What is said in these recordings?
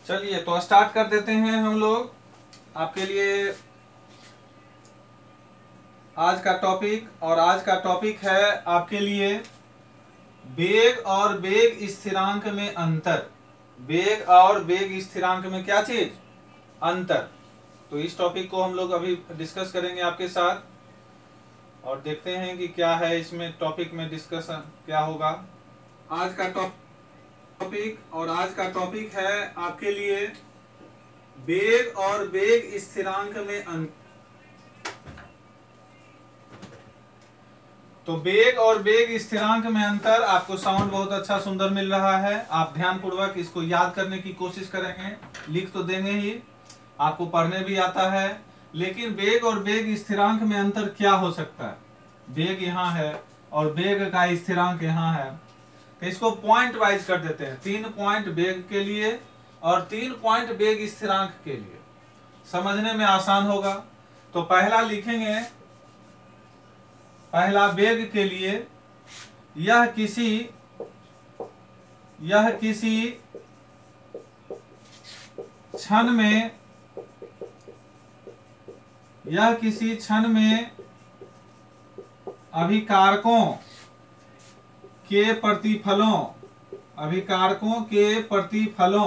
चलिए तो स्टार्ट कर देते हैं हम लोग आपके लिए आज का टॉपिक। और आज का टॉपिक है आपके लिए वेग और वेग स्थिरांक में अंतर। वेग और वेग स्थिरांक में क्या चीज? अंतर। तो इस टॉपिक को हम लोग अभी डिस्कस करेंगे आपके साथ और देखते हैं कि क्या है इसमें टॉपिक में डिस्कशन क्या होगा। आज का टॉपिक और आज का टॉपिक है आपके लिए वेग और वेग स्थिरांक में अंतर। तो वेग और वेग स्थिरांक में अंतर। आपको साउंड बहुत अच्छा सुंदर मिल रहा है। आप ध्यान पूर्वक इसको याद करने की कोशिश करेंगे। लिख तो देंगे ही, आपको पढ़ने भी आता है। लेकिन वेग और वेग स्थिरांक में अंतर क्या हो सकता है? वेग यहाँ है और वेग का स्थिरांक यहाँ है। तो इसको पॉइंट वाइज कर देते हैं। 3 पॉइंट वेग के लिए और 3 पॉइंट वेग स्थिरांक के लिए, समझने में आसान होगा। तो पहला लिखेंगे, पहला वेग के लिए, यह किसी क्षण में, यह किसी क्षण में अभिकारकों के प्रतिफलों, अभिकारकों के प्रतिफलों,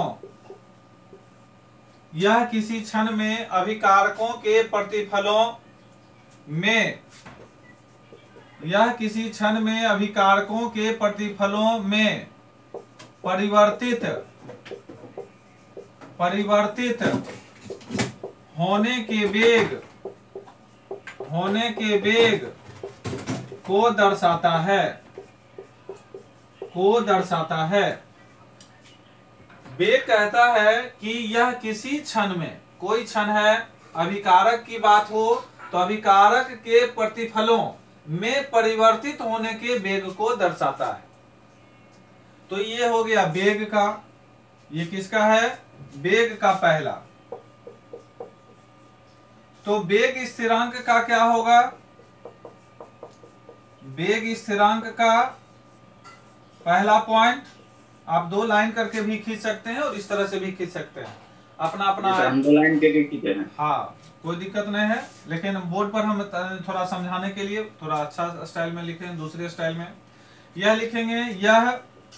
यह किसी क्षण में अभिकारकों के प्रतिफलों में, यह किसी क्षण में अभिकारकों के प्रतिफलों में परिवर्तित होने के वेग को दर्शाता है। वेग कहता है कि यह किसी क्षण में, कोई क्षण है, अभिकारक की बात हो तो अभिकारक के प्रतिफलों में परिवर्तित होने के वेग को दर्शाता है। तो ये हो गया वेग का। ये किसका है? वेग का पहला। तो वेग स्थिरांक का क्या होगा? वेग स्थिरांक का पहला पॉइंट आप 2 लाइन करके भी खींच सकते हैं और इस तरह से भी खींच सकते हैं, अपना अपना। हम 2 लाइन करके खींचे हैं। हाँ, कोई दिक्कत नहीं है, लेकिन बोर्ड पर हम थोड़ा समझाने के लिए थोड़ा अच्छा स्टाइल में लिखेंगे, दूसरे स्टाइल में यह लिखेंगे, यह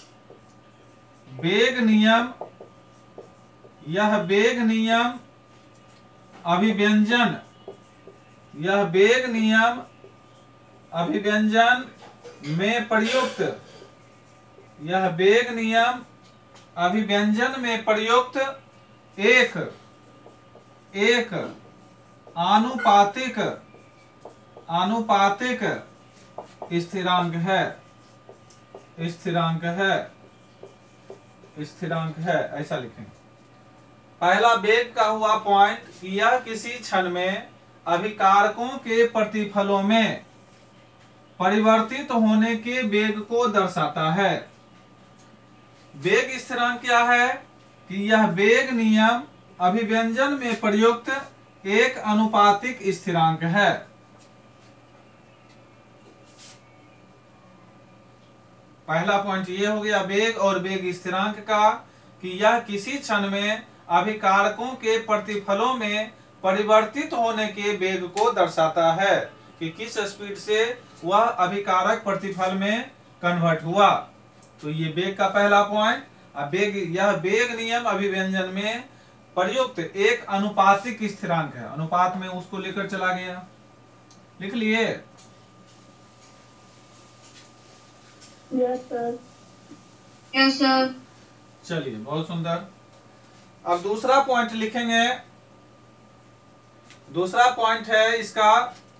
वेग नियम, यह वेग नियम अभिव्यंजन, यह वेग नियम अभिव्यंजन में प्रयुक्त, यह वेग नियम अभिव्यंजन में प्रयुक्त एक आनुपातिक स्थिरांक है, ऐसा लिखेंगे। पहला वेग का हुआ पॉइंट कि यह किसी क्षण में अभिकारकों के प्रतिफलों में परिवर्तित होने के वेग को दर्शाता है। वेग स्थिरांक क्या है? कि यह वेग नियम अभिव्यंजन में प्रयुक्त एक आनुपातिक स्थिरांक है। पहला पॉइंट ये हो गया वेग और वेग स्थिरांक का, कि यह किसी क्षण में अभिकारकों के प्रतिफलों में परिवर्तित होने के वेग को दर्शाता है, कि किस स्पीड से वह अभिकारक प्रतिफल में कन्वर्ट हुआ। तो ये वेग का पहला पॉइंट। अब यह वेग नियम अभिव्यंजन में प्रयुक्त एक आनुपातिक स्थिरांक है। अनुपात में उसको लेकर चला गया। लिख लिए? Yes sir. चलिए, बहुत सुंदर। अब दूसरा पॉइंट लिखेंगे। दूसरा पॉइंट है इसका,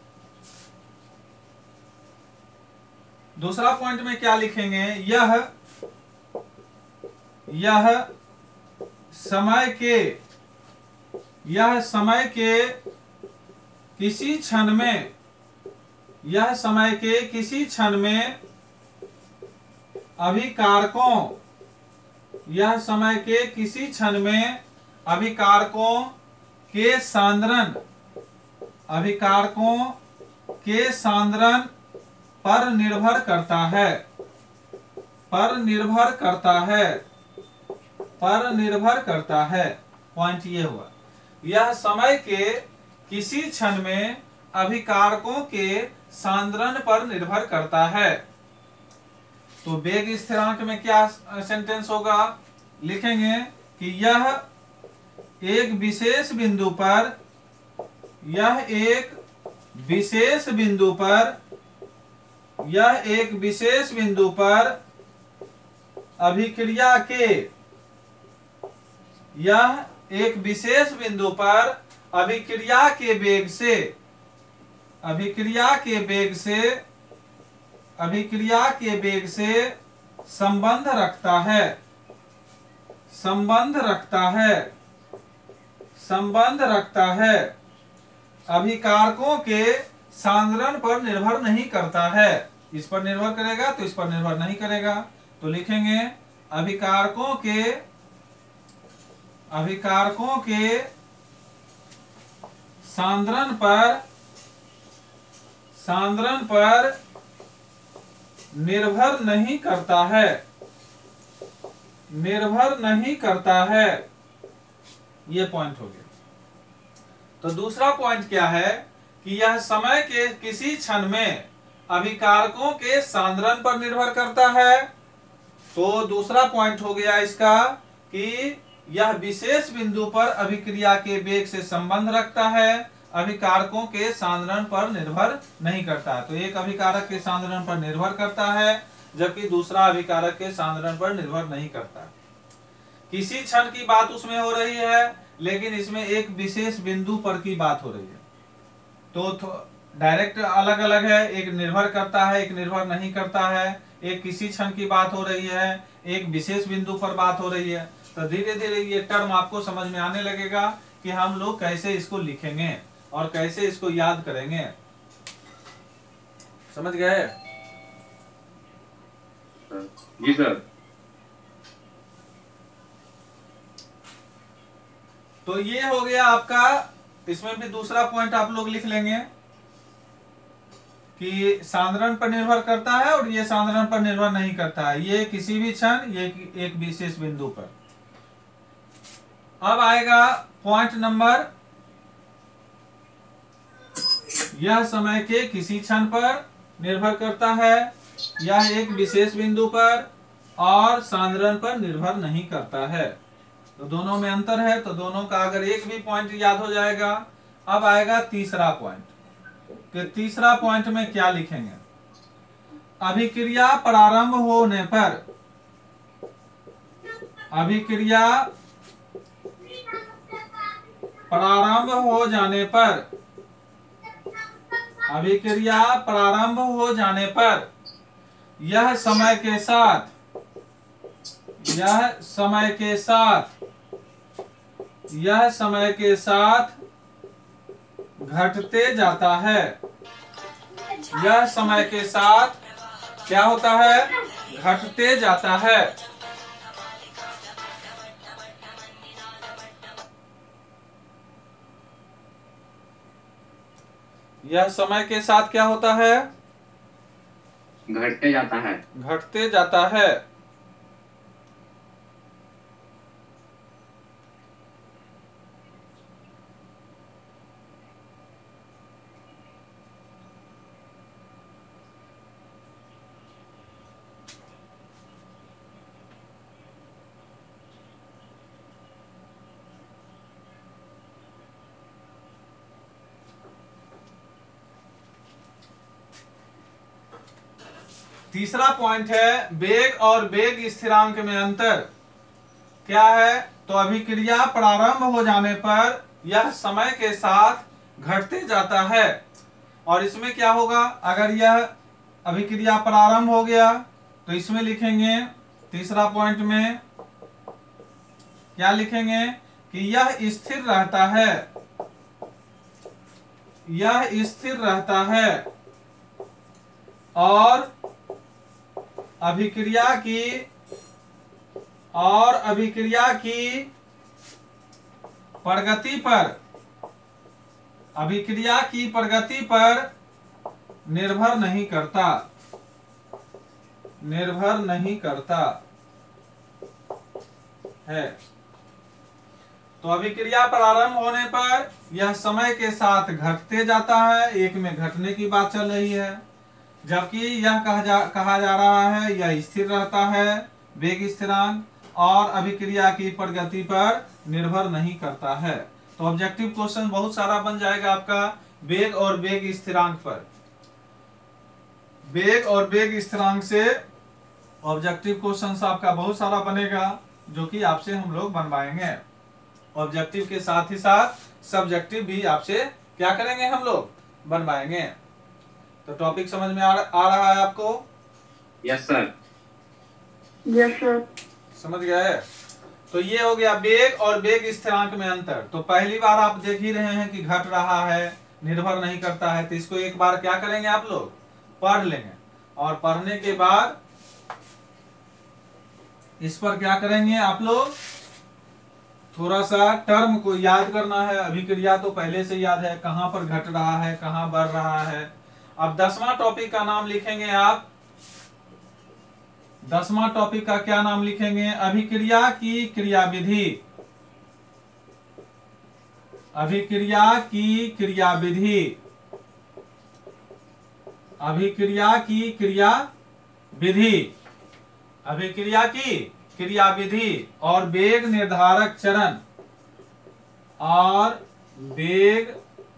दूसरा पॉइंट में क्या लिखेंगे? यह समय के किसी क्षण में, यह समय के किसी क्षण में अभिकारकों, यह समय के किसी क्षण में अभिकारकों के सांद्रण, अभिकारकों के सांद्रण पर निर्भर करता है, पर निर्भर करता है। पर निर्भर करता है। पॉइंट ये हुआ, यह समय के किसी क्षण में अभिकारकों के सांद्रण पर निर्भर करता है। तो वेग स्थिरांक में क्या सेंटेंस होगा, लिखेंगे कि यह एक विशेष बिंदु पर, यह एक विशेष बिंदु पर, यह एक विशेष बिंदु पर अभिक्रिया के, यह एक विशेष बिंदु पर अभिक्रिया के वेग से, अभिक्रिया के वेग से, अभिक्रिया के वेग से संबंध रखता है, संबंध रखता है, संबंध रखता है, अभिकारकों के सांद्रण पर निर्भर नहीं करता है। इस पर निर्भर करेगा तो इस पर निर्भर नहीं करेगा। तो लिखेंगे अभिकारकों के, अभिकारकों के सांद्रण पर, सांद्रण पर निर्भर नहीं करता है, निर्भर नहीं करता है। ये पॉइंट हो गया। तो दूसरा पॉइंट क्या है कि यह समय के किसी क्षण में अभिकारकों के सांद्रण पर निर्भर करता है। तो दूसरा पॉइंट हो गया इसका कि यह विशेष बिंदु पर अभिक्रिया के वेग से संबंध रखता है, अभिकारकों के सांद्रण पर निर्भर नहीं करता है। तो एक अभिकारक के सांद्रण पर निर्भर करता है जबकि दूसरा अभिकारक के सांद्रण पर निर्भर नहीं करता। किसी क्षण की बात उसमें हो रही है लेकिन इसमें एक विशेष बिंदु पर की बात हो रही है। तो डायरेक्ट अलग अलग है, एक निर्भर करता है, एक निर्भर नहीं करता है। एक किसी क्षण की बात हो रही है, एक विशेष बिंदु पर बात हो रही है। तो धीरे धीरे ये टर्म आपको समझ में आने लगेगा कि हम लोग कैसे इसको लिखेंगे और कैसे इसको याद करेंगे। समझ गए? जी सर। तो ये हो गया आपका, इसमें भी दूसरा पॉइंट आप लोग लिख लेंगे कि सांद्रण पर निर्भर करता है और ये सांद्रण पर निर्भर नहीं करता है। ये किसी भी क्षण, ये एक विशेष बिंदु पर। अब आएगा पॉइंट नंबर, यह समय के किसी क्षण पर निर्भर करता है, यह एक विशेष बिंदु पर और सांद्रण पर निर्भर नहीं करता है। तो दोनों में अंतर है। तो दोनों का अगर एक भी पॉइंट याद हो जाएगा। अब आएगा तीसरा पॉइंट कि तीसरा पॉइंट में क्या लिखेंगे, अभिक्रिया प्रारंभ होने पर, अभिक्रिया प्रारंभ हो जाने पर, अभिक्रिया प्रारंभ हो जाने पर यह समय के साथ, यह समय के साथ, यह समय के साथ घटते जाता है। यह समय के साथ क्या होता है, घटते जाता है। यह समय के साथ क्या होता है, घटते जाता है, घटते जाता है। तीसरा पॉइंट है वेग और वेग स्थिरांक में अंतर क्या है। तो अभिक्रिया प्रारंभ हो जाने पर यह समय के साथ घटते जाता है। और इसमें क्या होगा, अगर यह अभिक्रिया प्रारंभ हो गया तो इसमें लिखेंगे, तीसरा पॉइंट में क्या लिखेंगे कि यह स्थिर रहता है, यह स्थिर रहता है और अभिक्रिया की, और अभिक्रिया की प्रगति पर, अभिक्रिया की प्रगति पर निर्भर नहीं करता, निर्भर नहीं करता है। तो अभिक्रिया प्रारंभ होने पर यह समय के साथ घटते जाता है, एक में घटने की बात चल रही है, जबकि यह कहा जा रहा है यह स्थिर रहता है, वेग स्थिरांक, और अभिक्रिया की प्रगति पर निर्भर नहीं करता है। तो ऑब्जेक्टिव क्वेश्चन बहुत सारा बन जाएगा आपका वेग और वेग स्थिरांक पर। वेग और वेग स्थिरांक से ऑब्जेक्टिव क्वेश्चन आपका बहुत सारा बनेगा, जो कि आपसे हम लोग बनवाएंगे। ऑब्जेक्टिव के साथ ही साथ सब्जेक्टिव भी आपसे क्या करेंगे, हम लोग बनवाएंगे। तो टॉपिक समझ में आ रहा है आपको? Yes sir. Yes sir. समझ गए? तो ये हो गया वेग और वेग स्थिरांक में अंतर। तो पहली बार आप देख ही रहे हैं कि घट रहा है, निर्भर नहीं करता है। तो इसको एक बार क्या करेंगे, आप लोग पढ़ लेंगे, और पढ़ने के बाद इस पर क्या करेंगे, आप लोग थोड़ा सा टर्म को याद करना है। अभिक्रिया तो पहले से याद है, कहां पर घट रहा है, कहां बढ़ रहा है। अब 10वां टॉपिक का नाम लिखेंगे आप। 10वां टॉपिक का क्या नाम लिखेंगे? अभिक्रिया की क्रियाविधि। अभिक्रिया की क्रियाविधि। अभिक्रिया की क्रियाविधि। अभिक्रिया की क्रियाविधि और वेग निर्धारक चरण। और वेग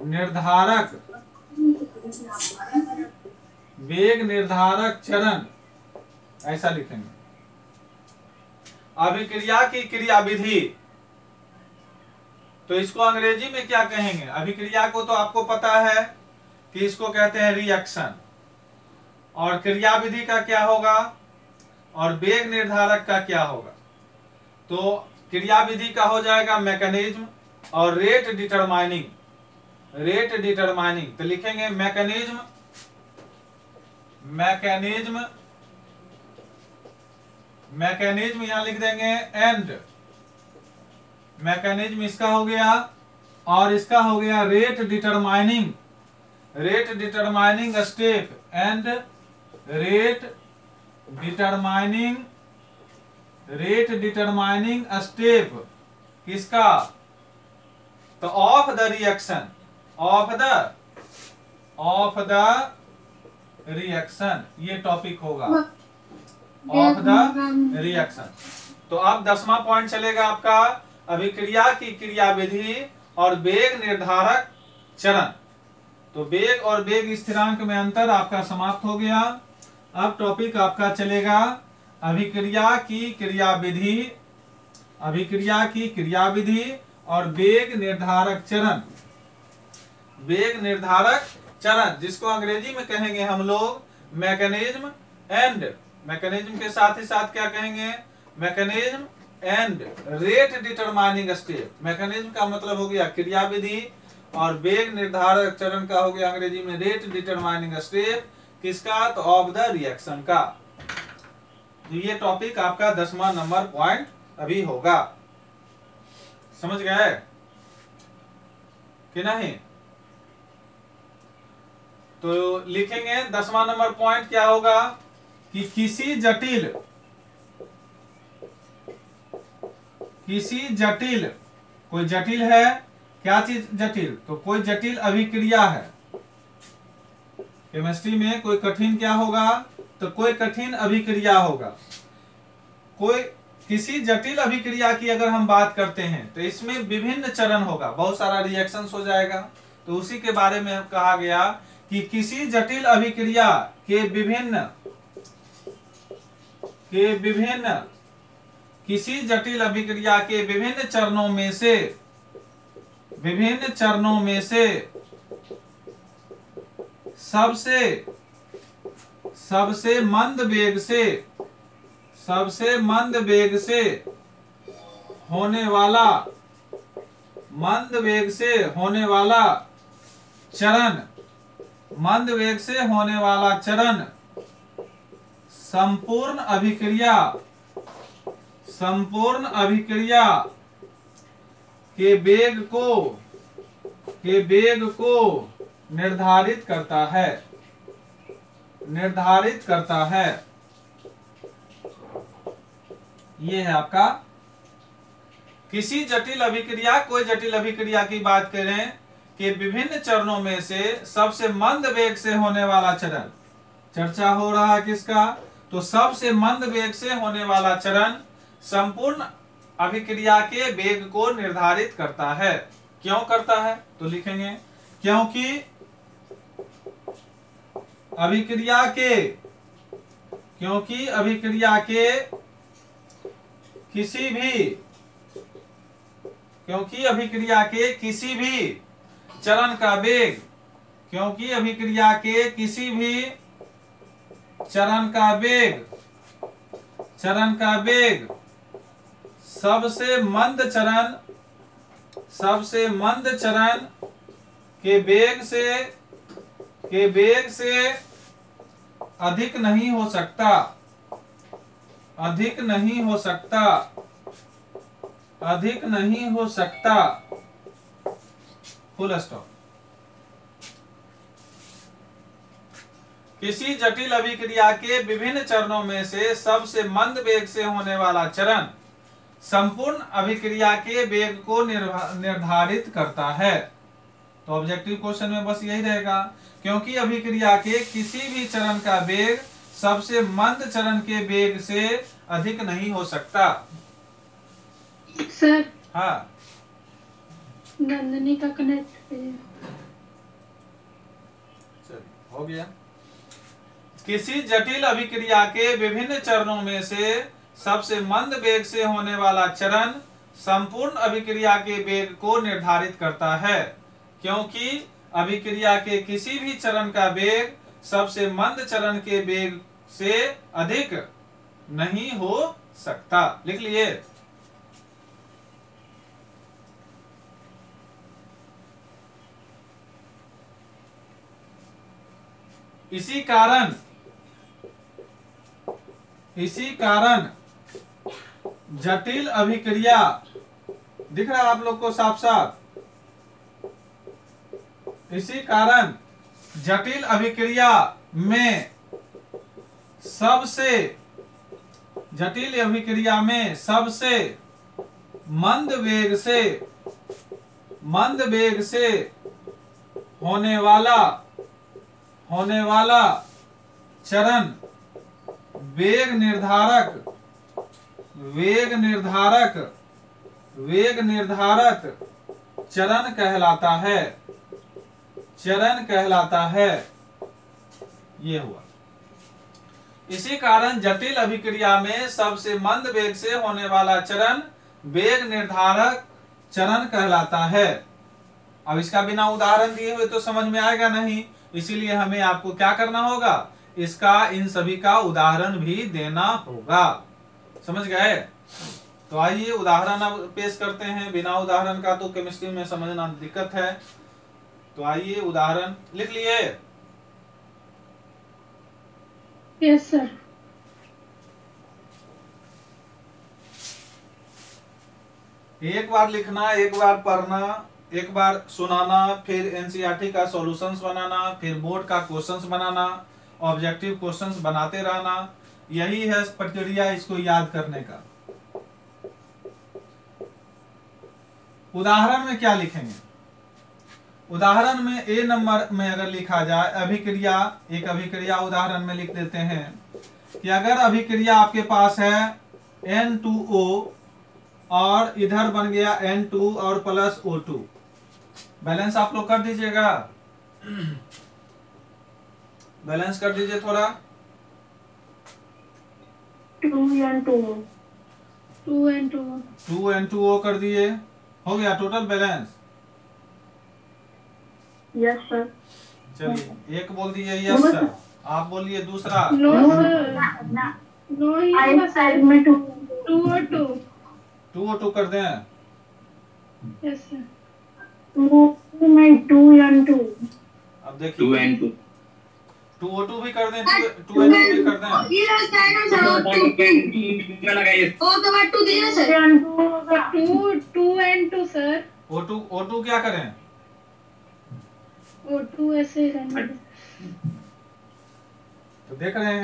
निर्धारक चरण, ऐसा लिखेंगे। अभिक्रिया की क्रियाविधि, तो इसको अंग्रेजी में क्या कहेंगे? अभिक्रिया को तो आपको पता है कि इसको कहते हैं रिएक्शन, और क्रियाविधि का क्या होगा, और वेग निर्धारक का क्या होगा? तो क्रियाविधि का हो जाएगा मैकेनिज्म, और रेट डिटरमाइनिंग। रेट डिटरमाइनिंग तो लिखेंगे मैकेनिज्म। मैकेनिज्म, मैकेनिज्म यहां लिख देंगे एंड। मैकेनिज्म इसका हो गया, और इसका हो गया rate determining. Rate determining step and rate determining step किसका? तो of the reaction. Of the reaction, ये टॉपिक होगा, ऑफ द रिएक्शन। तो अब 10वां पॉइंट चलेगा आपका अभिक्रिया की क्रियाविधि और वेग निर्धारक चरण। तो वेग और वेग स्थिरांक में अंतर आपका समाप्त हो गया। अब टॉपिक आपका चलेगा अभिक्रिया की क्रियाविधि। अभिक्रिया की क्रियाविधि और वेग निर्धारक चरण। वेग निर्धारक चरण, जिसको अंग्रेजी में कहेंगे हम लोग मैकेनिज्म एंड। मैकेनिज्म के साथ ही साथ क्या कहेंगे? Mechanism and rate determining step. Mechanism का मतलब हो गया क्रियाविधि, और वेग निर्धारक चरण का हो गया अंग्रेजी में रेट डिटरमाइनिंग स्टेप। किसका? तो ऑफ द रिएक्शन का। तो ये टॉपिक आपका 10वां नंबर पॉइंट अभी होगा। समझ गए कि नहीं? तो लिखेंगे 10वां नंबर पॉइंट क्या होगा कि किसी जटिल, कोई जटिल है, क्या चीज जटिल? तो कोई जटिल अभिक्रिया है। केमिस्ट्री में कोई कठिन क्या होगा? तो कोई कठिन अभिक्रिया होगा। कोई किसी जटिल अभिक्रिया की अगर हम बात करते हैं तो इसमें विभिन्न चरण होगा, बहुत सारा रिएक्शंस हो जाएगा। तो उसी के बारे में कहा गया कि किसी जटिल अभिक्रिया के विभिन्न किसी जटिल अभिक्रिया के विभिन्न चरणों में से सबसे मंद वेग से होने वाला चरण संपूर्ण अभिक्रिया के वेग को निर्धारित करता है। ये है आपका किसी जटिल अभिक्रिया, कोई जटिल अभिक्रिया की बात करें कि विभिन्न चरणों में से सबसे मंद वेग से होने वाला चरण, चर्चा हो रहा है किसका, तो सबसे मंद वेग से होने वाला चरण संपूर्ण अभिक्रिया के वेग को निर्धारित करता है। क्यों करता है, तो लिखेंगे क्योंकि अभिक्रिया के किसी भी चरण का वेग, क्योंकि अभिक्रिया के किसी भी चरण का वेग सबसे मंद चरण के वेग से अधिक नहीं हो सकता। Full stop. किसी जटिल अभिक्रिया के विभिन्न चरणों में से सबसे मंद वेग से होने वाला चरण संपूर्ण अभिक्रिया के वेग को निर्धारित करता है। तो ऑब्जेक्टिव क्वेश्चन में बस यही रहेगा, क्योंकि अभिक्रिया के किसी भी चरण का वेग सबसे मंद चरण के वेग से अधिक नहीं हो सकता। सर हाँ, नंदनी का कनेक्ट हो गया। किसी जटिल अभिक्रिया के विभिन्न चरणों में से सबसे मंद वेग से होने वाला चरण संपूर्ण अभिक्रिया के वेग को निर्धारित करता है, क्योंकि अभिक्रिया के किसी भी चरण का वेग सबसे मंद चरण के वेग से अधिक नहीं हो सकता। लिख लिए। इसी कारण जटिल अभिक्रिया, दिख रहा है आप लोग को साफ साफ, इसी कारण जटिल अभिक्रिया में सबसे मंद वेग से होने वाला चरण वेग निर्धारक चरण कहलाता है। ये हुआ। इसी कारण जटिल अभिक्रिया में सबसे मंद वेग से होने वाला चरण वेग निर्धारक चरण कहलाता है। अब इसका बिना उदाहरण दिए हुए तो समझ में आएगा नहीं, इसीलिए हमें आपको क्या करना होगा, इसका इन सभी का उदाहरण भी देना होगा। समझ गए? तो आइए उदाहरण अब पेश करते हैं। बिना उदाहरण का तो केमिस्ट्री में समझना दिक्कत है। तो आइए उदाहरण लिख लिए। Yes sir. एक बार लिखना, एक बार पढ़ना, एक बार सुनाना, फिर एनसीईआरटी का सॉल्यूशंस बनाना, फिर बोर्ड का क्वेश्चंस बनाना, ऑब्जेक्टिव क्वेश्चंस बनाते रहना। यही है प्रक्रिया इसको याद करने का। उदाहरण में क्या लिखेंगे? उदाहरण में ए नंबर में अगर लिखा जाए अभिक्रिया, एक अभिक्रिया उदाहरण में लिख देते हैं कि अगर अभिक्रिया आपके पास है N2O और इधर बन गया N2 और प्लस O2, बैलेंस आप लोग कर दीजिएगा, बैलेंस कर दीजिए थोड़ा। 2N2O कर दिए, हो गया टोटल बैलेंस। Yes sir. चलिए एक बोल दिए यस सर, आप बोलिए दूसरा। नो सर, नो ही साइड में 2O2 कर दें। Yes sir. 2N2। अब देखिए 2O2 भी कर दें, 2N2 भी कर दें। सर O2 क्या करें? O2 ऐसे रहने दे। तो देख रहे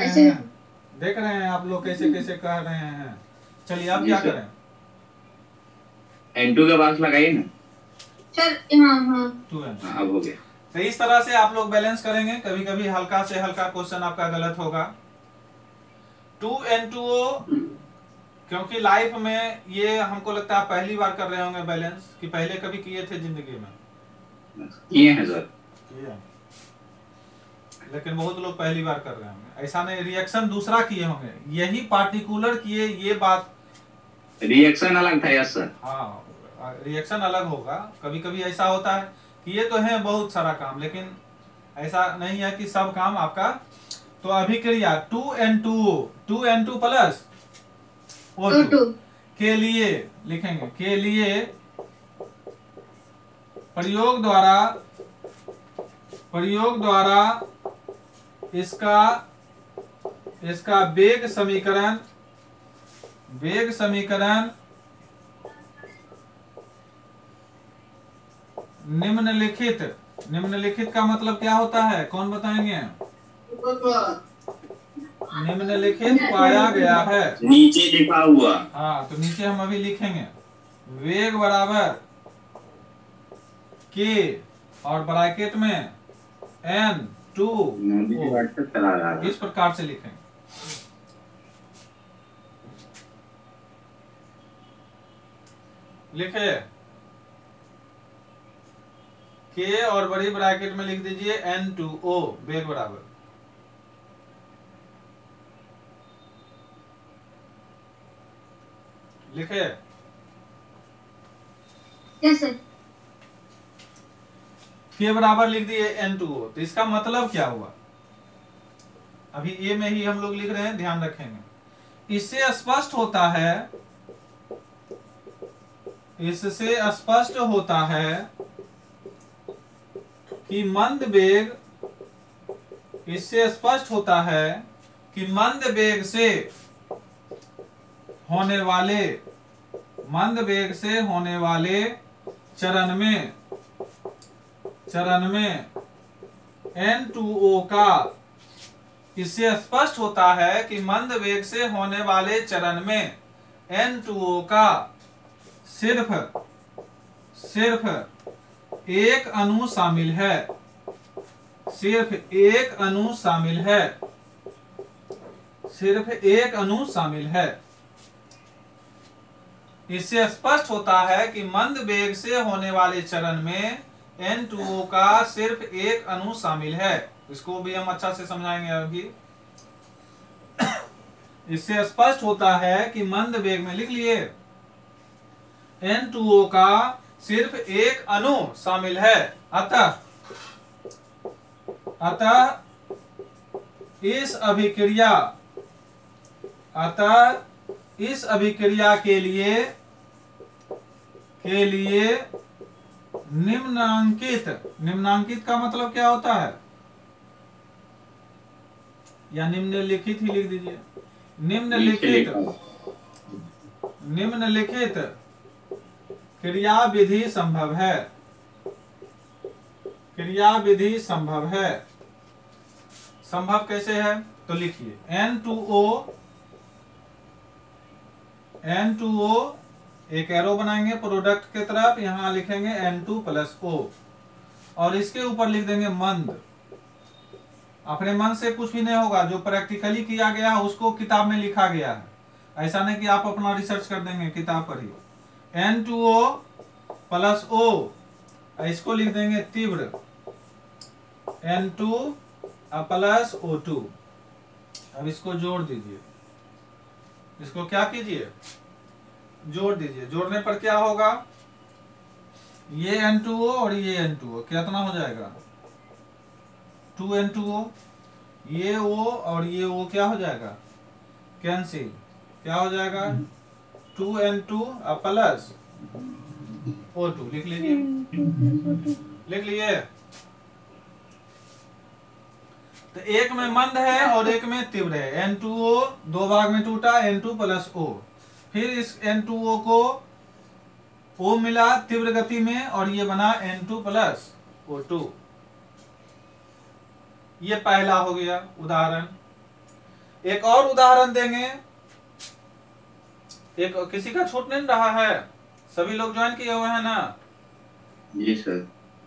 हैं आप लोग कैसे कैसे कह रहे हैं। चलिए अब क्या करें? N2 के पास लगाइए ना। सर हाँ 2N2। हाँ, अब हो गया। तो इस तरह से आप लोग बैलेंस करेंगे। कभी कभी हल्का से हल्का क्वेश्चन आपका गलत होगा। 2N2O, क्योंक't लाइफ में ये हमको लगता है आप पहली बार कर रहे होंगे बैलेंस, कि पहले कभी किए थे जिंदगी में? किए हैं सर। किए हैं, लेकिन बहुत लोग पहली बार कर रहे होंगे। ऐसा नहीं, रिएक्शन दूसरा किए होंगे, यही पार्टिकुलर किए, ये बात। रिएक्शन अलग था यस सर। हाँ, रिएक्शन अलग होगा। कभी कभी ऐसा होता है कि ये तो है बहुत सारा काम, लेकिन ऐसा नहीं है कि सब काम आपका। तो अभिक्रिया 2N2O 2N2 प्लस O2 के लिए लिखेंगे, के लिए प्रयोग द्वारा इसका वेग समीकरण निम्नलिखित का मतलब क्या होता है, कौन बताएंगे? निम्नलिखित पाया गया है। नीचे लिखा हुआ। हाँ, तो नीचे हम अभी लिखेंगे वेग बराबर के और ब्रैकेट में N2, इस प्रकार से लिखेंगे। लिखे के और बड़ी ब्रैकेट में लिख दीजिए N2O वेग बराबर। लिखे? Yes sir. के बराबर लिख दिए N2O। तो इसका मतलब क्या हुआ? अभी ए में ही हम लोग लिख रहे हैं, ध्यान रखेंगे। इससे स्पष्ट होता है कि मंद वेग से होने वाले चरण में N2O का, इससे स्पष्ट होता है कि मंद वेग से होने वाले चरण में N2O का सिर्फ एक अणु शामिल है। सिर्फ एक अणु शामिल है। इससे स्पष्ट होता है कि मंद वेग से होने वाले चरण में N2O का सिर्फ एक अणु शामिल है। इसको भी हम अच्छा से समझाएंगे अभी। इससे स्पष्ट होता है कि मंद वेग में लिख लिए N2O का सिर्फ एक अणु शामिल है। अतः इस अभिक्रिया के लिए निम्नांकित का मतलब क्या होता है, या निम्नलिखित ही लिख दीजिए। निम्नलिखित क्रियाविधि संभव है। संभव कैसे है? तो लिखिए N2O एक एरो बनाएंगे प्रोडक्ट के तरफ, यहां लिखेंगे N2 प्लस O और इसके ऊपर लिख देंगे मंद। अपने मन से कुछ भी नहीं होगा, जो प्रैक्टिकली किया गया है उसको किताब में लिखा गया है। ऐसा नहीं कि आप अपना रिसर्च कर देंगे किताब पर ही। N2O प्लस O, इसको लिख देंगे तीव्र N2 प्लस O2। अब इसको जोड़ दीजिए, इसको क्या कीजिए, जोड़ दीजिए। जोड़ने पर क्या होगा, ये N2O और ये N2O कितना हो जाएगा 2N2O, ये O और ये O क्या हो जाएगा, कैंसिल। क्या हो जाएगा 2N2 प्लस O2। लिख लीजिए, लिख लिए। तो एक में मंद है और एक में तीव्र है। N2O दो भाग में टूटा, N2 प्लस O। फिर इस N2O को O मिला तीव्र गति में और ये बना N2 प्लस O2। ये पहला हो गया उदाहरण। एक और उदाहरण देंगे, एक किसी का छूट नहीं रहा है। सभी लोग ज्वाइन किए हुए हैं ना? जी सर।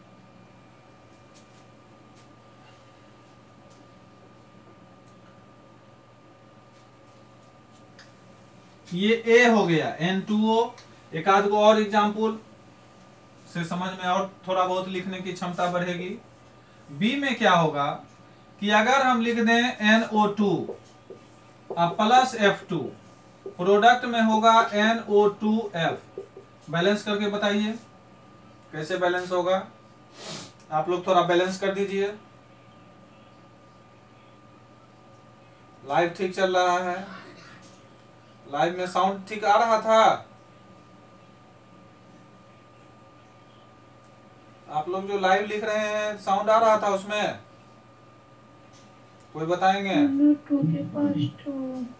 ये ए हो गया N2O। एक आध को और एग्जाम्पल से समझ में और थोड़ा बहुत लिखने की क्षमता बढ़ेगी। बी में क्या होगा कि अगर हम लिख दें NO2 प्लस F2, प्रोडक्ट में होगा NO2F। बैलेंस करके बताइए कैसे बैलेंस होगा। आप लोग थोड़ा बैलेंस कर दीजिए। लाइव ठीक चल रहा है? लाइव में साउंड ठीक आ रहा था? आप लोग जो लाइव लिख रहे हैं साउंड आ रहा था उसमें? कोई बताएंगे? NO2 के पास तो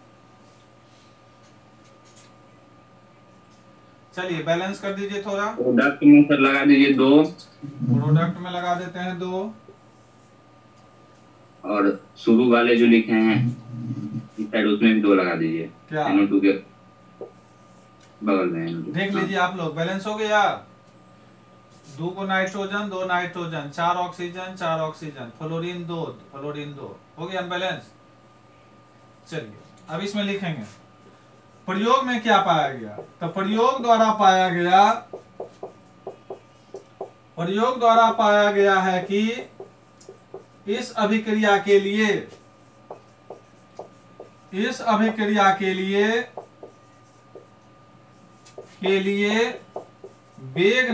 चलिए बैलेंस कर दीजिए थोड़ा। प्रोडक्ट में सर लगा दीजिए 2, प्रोडक्ट में लगा देते हैं 2। और शुरू वाले जो लिखे हैं इस साइड उसमें भी 2 लगा दीजिए। क्या? NO2 के बगल में NO2। देख लीजिए आप लोग, बैलेंस हो गया। 2 को nitrogen, 2 nitrogen, 4 oxygen, 4 oxygen, fluorine 2, fluorine 2, हो गया बैलेंस। चलिए अब इसमें लिखेंगे प्रयोग में क्या पाया गया। तो प्रयोग द्वारा पाया गया है कि इस अभिक्रिया के लिए वेग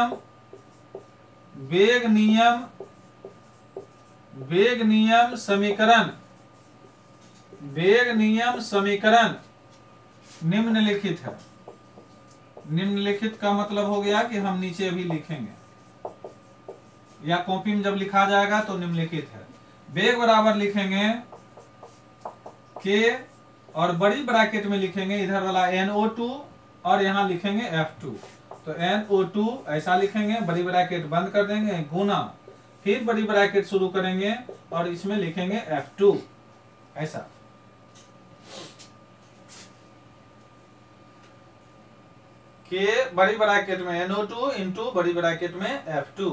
नियम समीकरण निम्नलिखित है। निम्नलिखित का मतलब हो गया कि हम नीचे अभी लिखेंगे या कॉपी में जब लिखा जाएगा तो निम्नलिखित है। वेग बराबर लिखेंगे के और बड़ी ब्रैकेट में लिखेंगे इधर वाला NO2 और यहाँ लिखेंगे F2। तो NO2 ऐसा लिखेंगे, बड़ी ब्रैकेट बंद कर देंगे, गुना, फिर बड़ी ब्रैकेट शुरू करेंगे और इसमें लिखेंगे F2 ऐसा। के बड़ी ब्रैकेट में NO2 इंटू बड़ी ब्रैकेट में F2।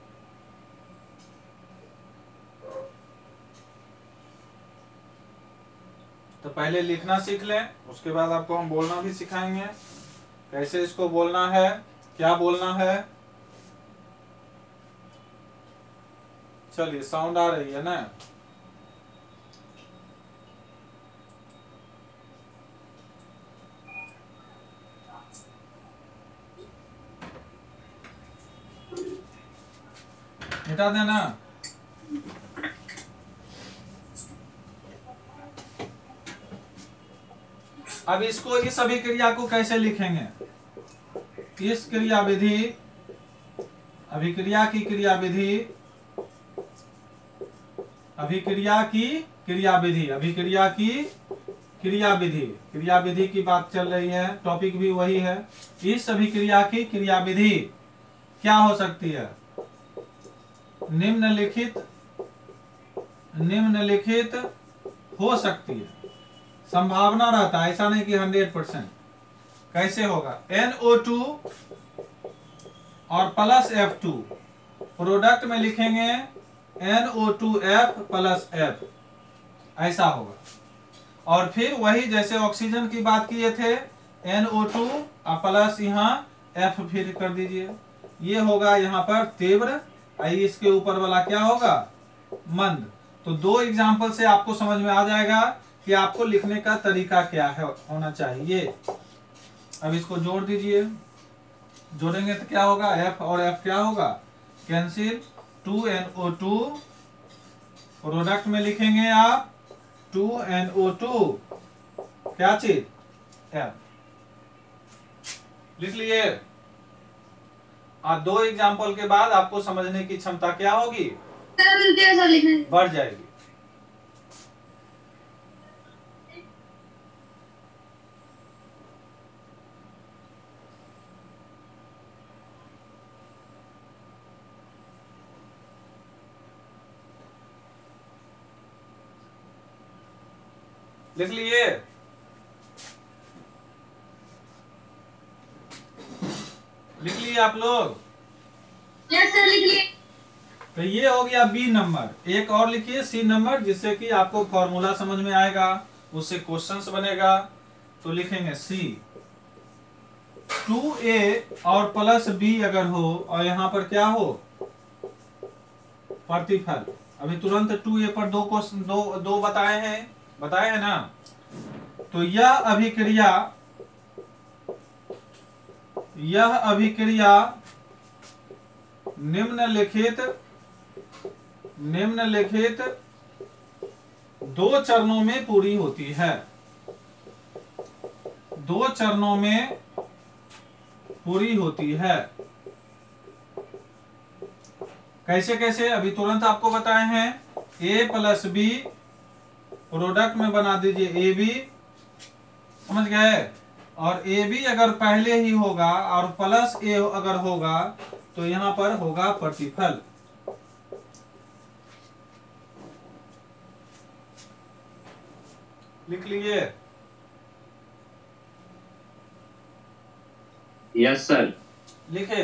तो पहले लिखना सीख लें, उसके बाद आपको हम बोलना भी सिखाएंगे कैसे इसको बोलना है, क्या बोलना है। चलिए साउंड आ रही है ना? मिटा देना। अब इसको, इस अभिक्रिया को कैसे लिखेंगे? इस क्रियाविधि, अभिक्रिया की क्रियाविधि की बात चल रही है, टॉपिक भी वही है। इस अभिक्रिया की क्रियाविधि क्या हो सकती है? निम्नलिखित हो सकती है। संभावना रहता है, ऐसा नहीं कि 100%। कैसे होगा? NO2 और प्लस F2, प्रोडक्ट में लिखेंगे NO2F प्लस F, ऐसा होगा। और फिर वही जैसे ऑक्सीजन की बात किए थे, NO2 और प्लस यहाँ F फिर कर दीजिए। ये होगा यहाँ पर तीव्र, इसके ऊपर वाला क्या होगा? मंद। तो 2 एग्जाम्पल से आपको समझ में आ जाएगा कि आपको लिखने का तरीका क्या है, होना चाहिए। अब इसको जोड़ दीजिए। जोड़ेंगे तो क्या होगा? F और F क्या होगा? कैंसिल। 2NO2, प्रोडक्ट में लिखेंगे आप 2NO2, क्या चीज? F। लिख लिए। और 2 एग्जाम्पल के बाद आपको समझने की क्षमता क्या होगी? बढ़ जाएगी। लिख लिए। लिख लिए आप लोग? यस सर, लिख लिए। तो ये हो गया बी नंबर। एक और लिखिए सी नंबर, जिससे कि आपको फॉर्मूला समझ में आएगा, उससे क्वेश्चंस बनेगा। तो लिखेंगे सी, 2a और प्लस b अगर हो और यहाँ पर क्या हो, प्रतिफल। अभी तुरंत 2a पर दो क्वेश्चन दो बताए हैं ना। तो यह अभिक्रिया निम्नलिखित दो चरणों में पूरी होती है। दो चरणों में पूरी होती है। कैसे कैसे अभी तुरंत आपको बताए हैं। a प्लस बी प्रोडक्ट में बना दीजिए ए बी, समझ गए। और ए बी अगर पहले ही होगा और प्लस ए अगर होगा तो यहां पर होगा प्रतिफल। लिख लिए? Yes sir. लिखे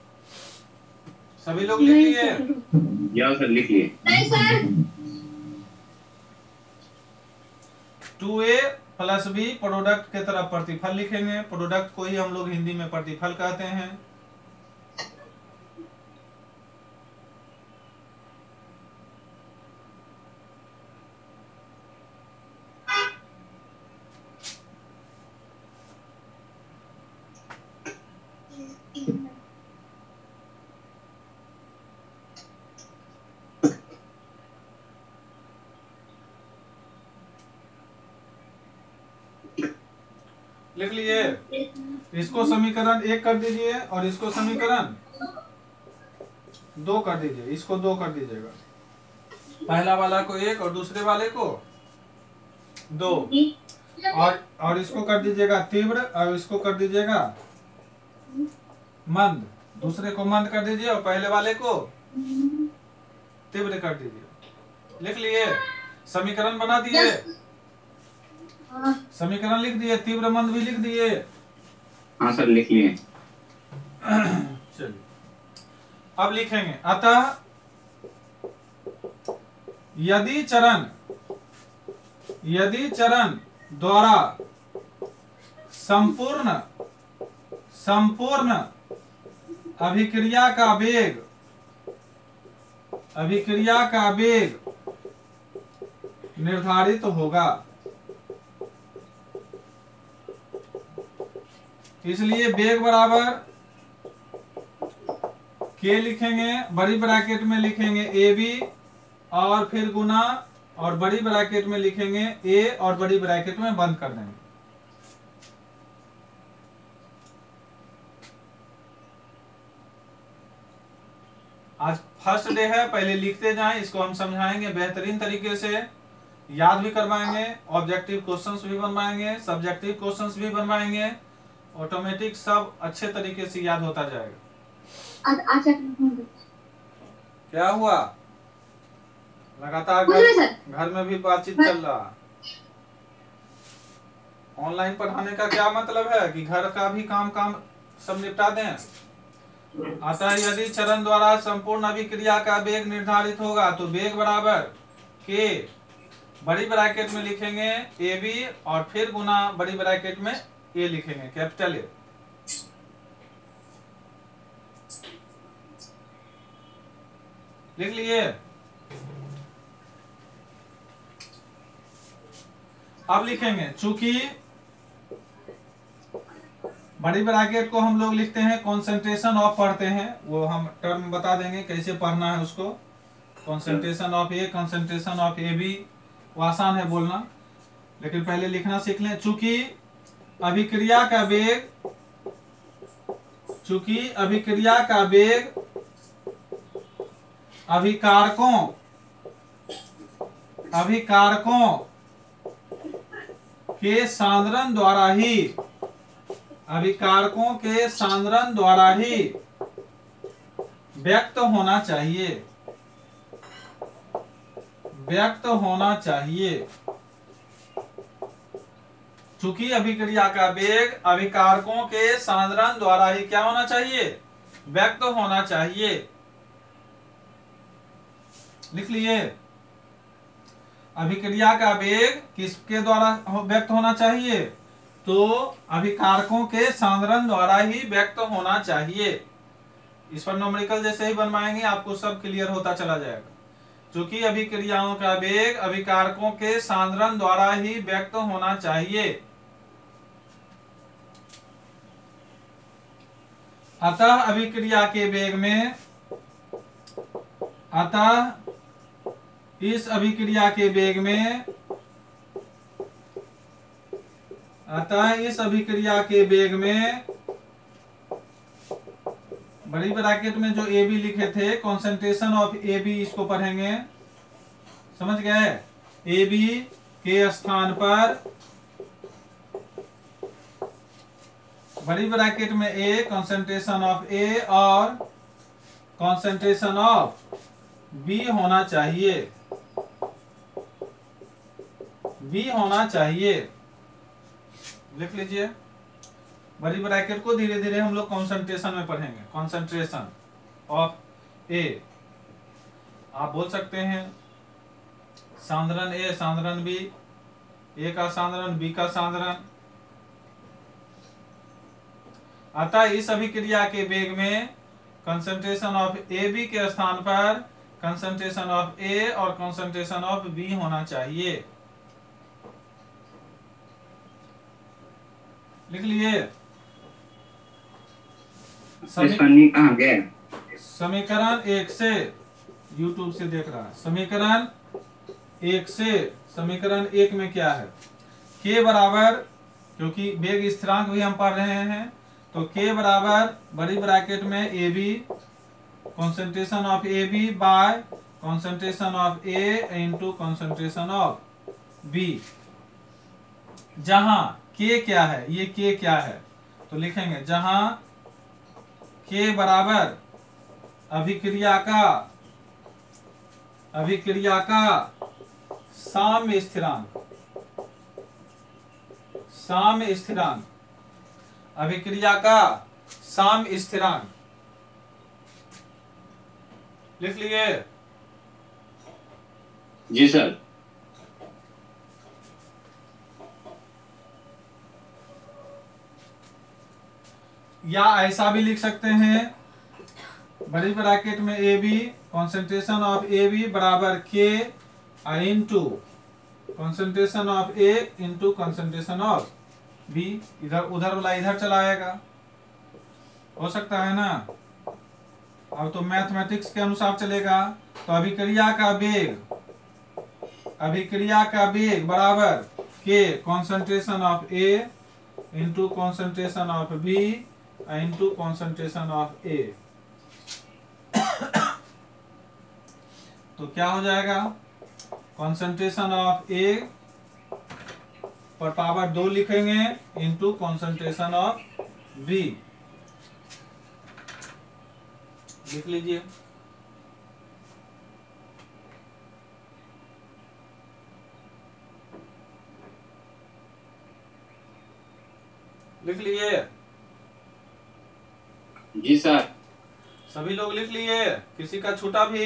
सभी लोग? लिख लिए? यस सर, लिख लिए। नहीं sir. 2a plus B product के तरफ प्रतिफल लिखेंगे। प्रोडक्ट को ही हम लोग हिंदी में प्रतिफल कहते हैं। लिख लिए? इसको समीकरण 1 कर दीजिए और इसको समीकरण 2 कर दीजिए। इसको 2 कर दीजिएगा, पहला वाला को 1 और दूसरे वाले को 2। और इसको कर दीजिएगा तीव्र और इसको कर दीजिएगा मंद। दूसरे को मंद कर दीजिए और पहले वाले को तीव्र कर दीजिए। लिख लिए? समीकरण बना दिए? समीकरण लिख दिए? तीव्र मंद भी लिख दिए? हाँ सर, लिख लिए। चलिए अब लिखेंगे। अतः यदि चरण द्वारा संपूर्ण अभिक्रिया का वेग निर्धारित होगा, इसलिए वेग बराबर के लिखेंगे, बड़ी ब्रैकेट में लिखेंगे ए बी और फिर गुना, और बड़ी ब्रैकेट में लिखेंगे ए और बड़ी ब्रैकेट में बंद कर देंगे। आज फर्स्ट डे है, पहले लिखते जाएं। इसको हम समझाएंगे बेहतरीन तरीके से, याद भी करवाएंगे, ऑब्जेक्टिव क्वेश्चंस भी बनवाएंगे, सब्जेक्टिव क्वेश्चंस भी बनवाएंगे। ऑटोमेटिक सब अच्छे तरीके से याद होता जाएगा। क्या हुआ? लगातार घर में भी बातचीत चल रहा। ऑनलाइन पढ़ाने का क्या मतलब है कि घर का भी काम सब निपटा दें। अतः यदि चरण द्वारा संपूर्ण अभिक्रिया का वेग निर्धारित होगा तो वेग बराबर के, बड़ी ब्रैकेट में लिखेंगे ए बी और फिर गुना बड़ी ब्रैकेट में ए लिखेंगे, कैपिटल ए। लिख लिए? अब लिखेंगे, चूंकि बड़ी ब्रैकेट को हम लोग लिखते हैं कंसंट्रेशन ऑफ पढ़ते हैं, वो हम टर्म बता देंगे कैसे पढ़ना है उसको। Concentration of A, concentration of A B, वो आसान है बोलना, लेकिन पहले लिखना सीख लें। चूंकि अभिक्रिया का वेग अभिकारकों के सांद्रण द्वारा ही व्यक्त होना चाहिए। चूंकि अभिक्रिया का वेग अभिकारकों के सांद्रण द्वारा ही क्या होना चाहिए, व्यक्त होना चाहिए। लिख लिए, अभिक्रिया का वेग किसके द्वारा व्यक्त होना चाहिए, तो अभिकारकों के सांद्रण द्वारा ही व्यक्त होना चाहिए। इस पर न्यूमेरिकल जैसे ही बनवाएंगे आपको सब क्लियर होता चला जाएगा। चूंकि अभिक्रियाओं का वेग अभिकारकों के सांद्रण द्वारा ही व्यक्त होना चाहिए, अतः अभिक्रिया के वेग में, अतः इस अभिक्रिया के वेग में, अतः इस अभिक्रिया के वेग में, बड़ी ब्रैकेट में जो ए बी लिखे थे, कॉन्सेंट्रेशन ऑफ ए बी, इसको पढ़ेंगे, समझ गए। ए बी के स्थान पर बड़ी ब्रैकेट में ए, कॉन्सेंट्रेशन ऑफ ए और कॉन्सेंट्रेशन ऑफ बी होना चाहिए, बी होना चाहिए। लिख लीजिए, बड़ी ब्रैकेट को धीरे धीरे हम लोग कॉन्सेंट्रेशन में पढ़ेंगे। कॉन्सेंट्रेशन ऑफ ए, आप बोल सकते हैं सांद्रण ए, सांद्रण बी, ए का सांद्रण, बी का सांद्रण। अतः इस अभिक्रिया के वेग में कंसंट्रेशन ऑफ ए बी के स्थान पर कंसंट्रेशन ऑफ ए और कंसंट्रेशन ऑफ बी होना चाहिए। लिख लिए, कहाँ गया? समीकरण 1 से, YouTube से देख रहा है, समीकरण 1 से, समीकरण 1 में क्या है, k बराबर, क्योंकि वेग स्थिरांक भी हम पढ़ रहे हैं, तो k बराबर बड़ी ब्रैकेट में A B, concentration of A B by concentration of A into concentration of B. जहां k क्या है, ये k क्या है, तो लिखेंगे जहां k बराबर अभिक्रिया का साम्य स्थिरांक, साम्य स्थिरांक, अभिक्रिया का साम्य स्थिरांक। लिख लिए? जी सर। या ऐसा भी लिख सकते हैं, बड़ी ब्रैकेट में A B, concentration of A B बराबर के into concentration of A into concentration of B. इधर उधर वाला इधर चला आएगा, हो सकता है ना। अब तो मैथमेटिक्स के अनुसार चलेगा, तो अभिक्रिया का वेग बराबर के concentration of A into concentration of B into concentration of A. तो क्या हो जाएगा, कॉन्सेंट्रेशन ऑफ ए पर पावर 2 लिखेंगे इंटू कॉन्सेंट्रेशन ऑफ बी। लिख लीजिए, लिख लिए? जी सर। सभी लोग लिख लिए? किसी का छूटा भी?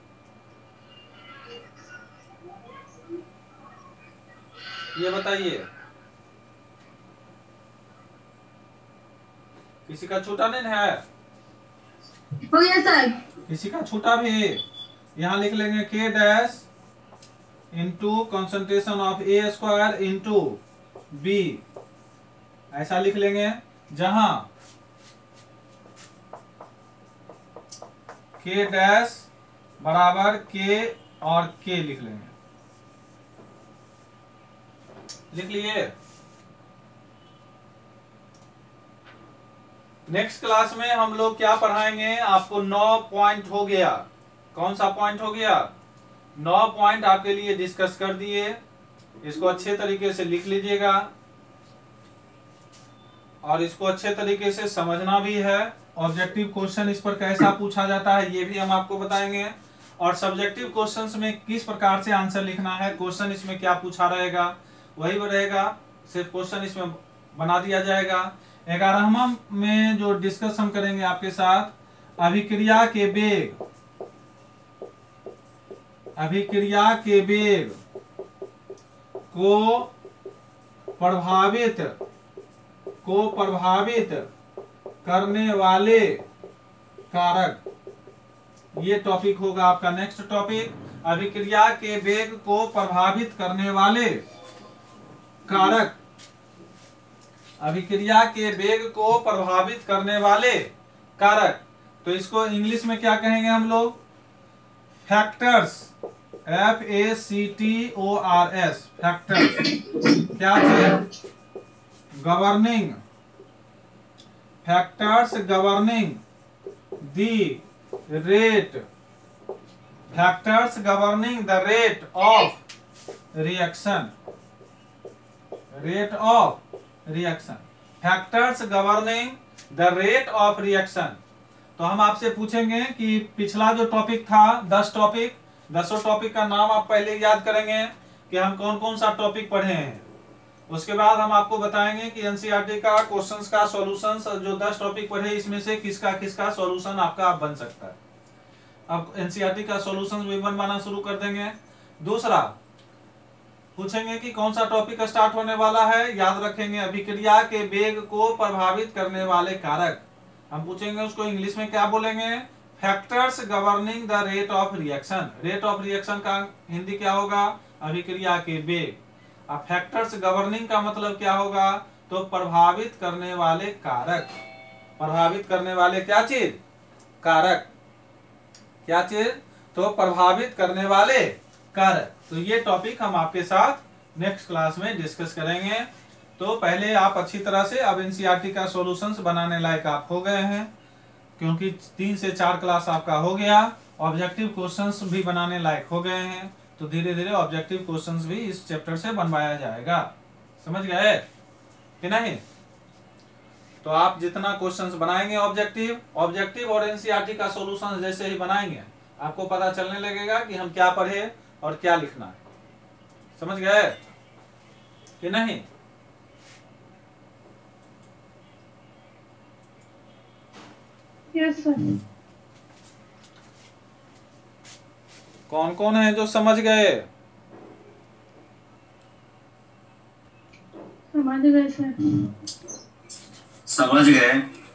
ये बताइए, किसी का छूटा नहीं है? हो गया सर। किसी का छूटा भी? यहाँ लिख लेंगे k dash into concentration of A square into B, ऐसा लिख लेंगे। जहां के डैश बराबर के और के लिख लेंगे। लिख लिए? नेक्स्ट क्लास में हम लोग क्या पढ़ाएंगे आपको, 9 पॉइंट हो गया। कौन सा पॉइंट हो गया? 9 पॉइंट आपके लिए डिस्कस कर दिए। इसको अच्छे तरीके से लिख लीजिएगा और इसको अच्छे तरीके से समझना भी है। ऑब्जेक्टिव क्वेश्चन इस पर कैसा पूछा जाता है ये भी हम आपको बताएंगे, और सब्जेक्टिव क्वेश्चंस में किस प्रकार से आंसर लिखना है, क्वेश्चन इसमें क्या पूछा रहेगा वही रहेगा। सिर्फ क्वेश्चन इसमें बना दिया जाएगा। 11वां में जो डिस्कस हम करेंगे आपके साथ, अभिक्रिया के वेग, अभिक्रिया के वेग को प्रभावित करने वाले कारक, ये टॉपिक होगा आपका नेक्स्ट टॉपिक। अभिक्रिया के वेग को प्रभावित करने वाले कारक, अभिक्रिया के वेग को प्रभावित करने वाले कारक। तो इसको इंग्लिश में क्या कहेंगे हम लोग? Factors, FACTORS, factors. क्या चीज? Governing, factors governing the rate, factors governing the rate of reaction, rate of reaction, factors governing the rate of reaction. तो हम आपसे पूछेंगे कि पिछला जो टॉपिक था 10 टॉपिक, 10 टॉपिक का नाम आप पहले याद करेंगे कि हम कौन कौन सा टॉपिक पढ़े हैं। उसके बाद हम आपको बताएंगे कि एनसीईआरटी का क्वेश्चंस का सॉल्यूशंस, जो 10 टॉपिक पढ़े इसमें से किसका किसका सॉल्यूशन आपका बन सकता है। अब एनसीईआरटी का सॉल्यूशंस भी बनवाना शुरू कर देंगे। दूसरा पूछेंगे कि कौन सा टॉपिक स्टार्ट होने वाला है, याद रखेंगे अभिक्रिया के वेग को प्रभावित करने वाले कारक। हम पूछेंगे उसको इंग्लिश में क्या बोलेंगे? Factors governing the rate of reaction. Rate of reaction का हिंदी क्या होगा? अभिक्रिया के वेग। अब फैक्टर्स गवर्निंग का मतलब क्या होगा? तो प्रभावित करने वाले कारक। प्रभावित करने वाले क्या चीज? कारक। क्या चीज? तो प्रभावित करने वाले कारक। तो ये टॉपिक हम आपके साथ नेक्स्ट क्लास में डिस्कस करेंगे। तो पहले आप अच्छी तरह से अब एनसीईआरटी का सॉल्यूशंस बनाने लायक आप हो गए हैं, क्योंकि 3 से 4 क्लास आपका हो गया। ऑब्जेक्टिव क्वेश्चंस भी बनाने लायक हो गए हैं, तो धीरे धीरे ऑब्जेक्टिव क्वेश्चंस भी इस चैप्टर से बनवाया जाएगा। समझ गए कि नहीं? तो आप जितना क्वेश्चंस बनाएंगे ऑब्जेक्टिव और एनसीईआरटी का सॉल्यूशन जैसे ही बनाएंगे, आपको पता चलने लगेगा कि हम क्या पढ़े और क्या लिखना है। समझ गए कि नहीं? Yes sir. कौन कौन है जो समझ गए? समझ गए सर। समझ गए।